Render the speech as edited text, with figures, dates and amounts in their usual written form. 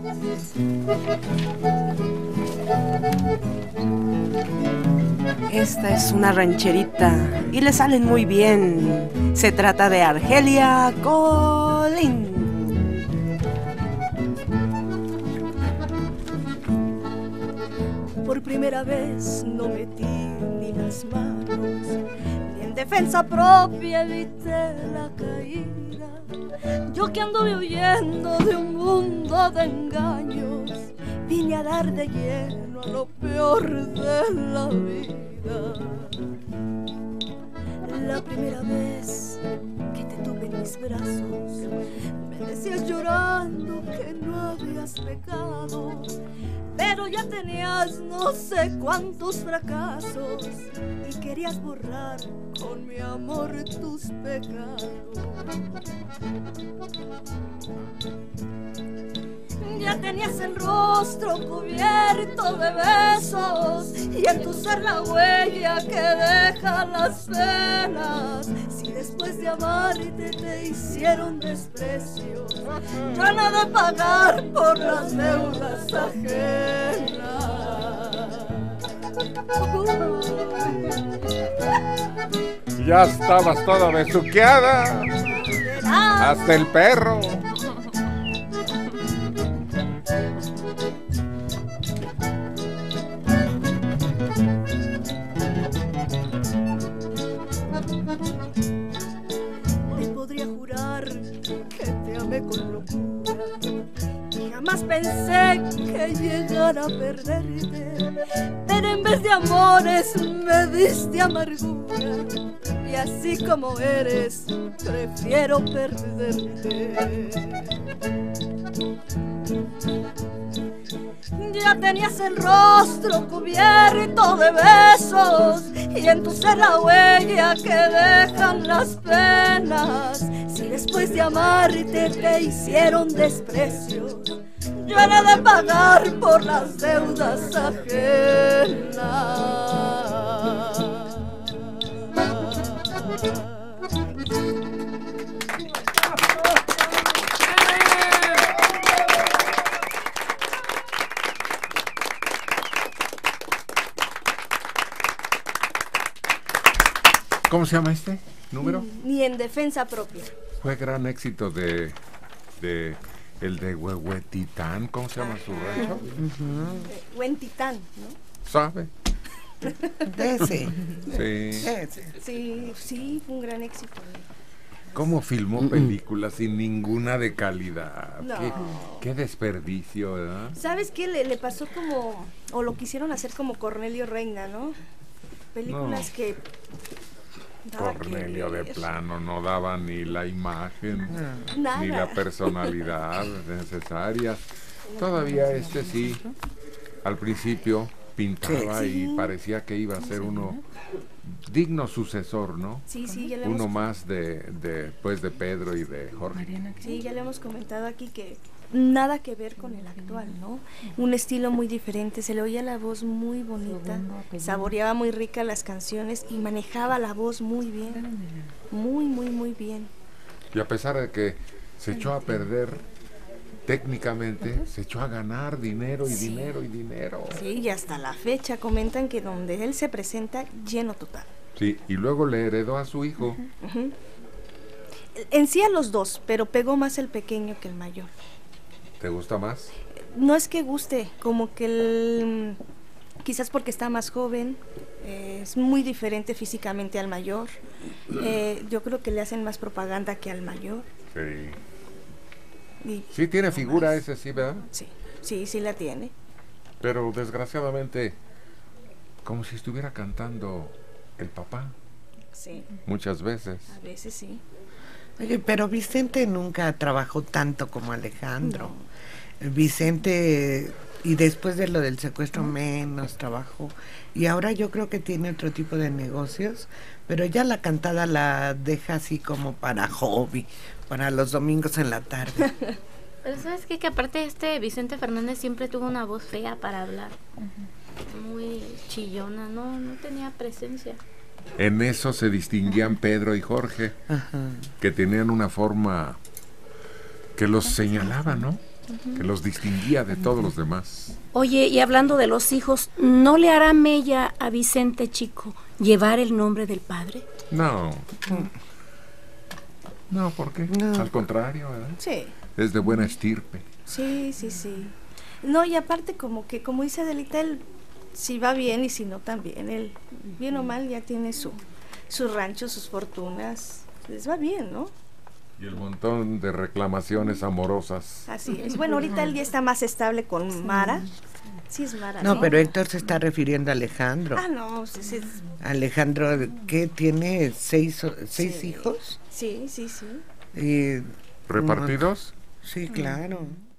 Esta es una rancherita y le salen muy bien. Se trata de Argelia Colín. Por primera vez no metí ni las manos, ni en defensa propia evité la caída. Yo que anduve huyendo de un mundo de engaños, vine a dar de lleno a lo peor de la vida. La primera vez que te tuve en mis brazos, me decías llorando que no habías pecado, pero ya tenías no sé cuántos fracasos y querías borrar con mi amor tus pecados. Ya tenías el rostro cubierto de besos y en tu ser la huella que deja las penas. Si después de amarte te hicieron desprecio, ya no he de pagar por las deudas ajenas. Ya estabas toda besuqueada, hasta el perro. Con locura y jamás pensé que llegara a perderte, pero en vez de amores me diste amargura y así como eres prefiero perderte. Ya tenías el rostro cubierto de besos y en tu ser la huella que dejan las penas. Si después de amarte te hicieron desprecio, yo he de pagar por las deudas ajenas. ¿Cómo se llama este número? Ni en defensa propia. Fue gran éxito de el de Huehuetitán. ¿Cómo se llama su rancho? Huentitán, ¿no? ¿Sabe? Ese. Sí, fue un gran éxito. ¿Cómo filmó películas sin ninguna de calidad? No. Qué desperdicio, ¿verdad? ¿Sabes qué? Le pasó como, o lo quisieron hacer como Cornelio Reina, ¿no? Películas que... Cornelio de plano no daba ni la imagen, ni la personalidad necesarias. Todavía sí, al principio pintaba y parecía que iba a ser uno digno sucesor, ¿no? Sí, ya le uno más de Pedro y de Jorge. Sí, ya le hemos comentado aquí que nada que ver con el actual, ¿no? Un estilo muy diferente, se le oía la voz muy bonita, saboreaba muy rica las canciones y manejaba la voz muy bien, muy bien. Y a pesar de que se echó a perder técnicamente, se echó a ganar dinero y dinero y dinero. Sí, y hasta la fecha comentan que donde él se presenta, lleno total. Sí, y luego le heredó a su hijo. En sí a los dos, pero pegó más el pequeño que el mayor. ¿Te gusta más? No es que guste, como que quizás porque está más joven, es muy diferente físicamente al mayor. Yo creo que le hacen más propaganda que al mayor. Sí. Sí tiene figura ese, sí, ¿verdad? Sí la tiene. Pero desgraciadamente, como si estuviera cantando el papá. Sí. Muchas veces. A veces sí. Oye, pero Vicente nunca trabajó tanto como Alejandro. No. Vicente, y después de lo del secuestro, menos trabajó. Y ahora yo creo que tiene otro tipo de negocios, pero ya la cantada la deja así como para hobby, para los domingos en la tarde. Pero ¿sabes qué? Que aparte Vicente Fernández siempre tuvo una voz fea para hablar. Muy chillona, no tenía presencia. En eso se distinguían Pedro y Jorge, que tenían una forma que los señalaba, ¿no? que los distinguía de todos los demás. Oye, y hablando de los hijos, ¿no le hará mella a Vicente Chico llevar el nombre del padre? No. No, ¿por qué? No. Al contrario, ¿verdad? Sí. Es de buena estirpe. Sí. No, y aparte como dice Adelita, él si va bien y si no también, él bien o mal ya tiene su rancho, sus fortunas, les va bien, ¿no? Y el montón de reclamaciones amorosas. Así es. Bueno, ahorita él ya está más estable con Mara. Sí es Mara, ¿no? Pero Héctor se está refiriendo a Alejandro. No, sí. Alejandro, ¿qué tiene? ¿Seis hijos? Sí. Y, ¿repartidos? Sí, claro.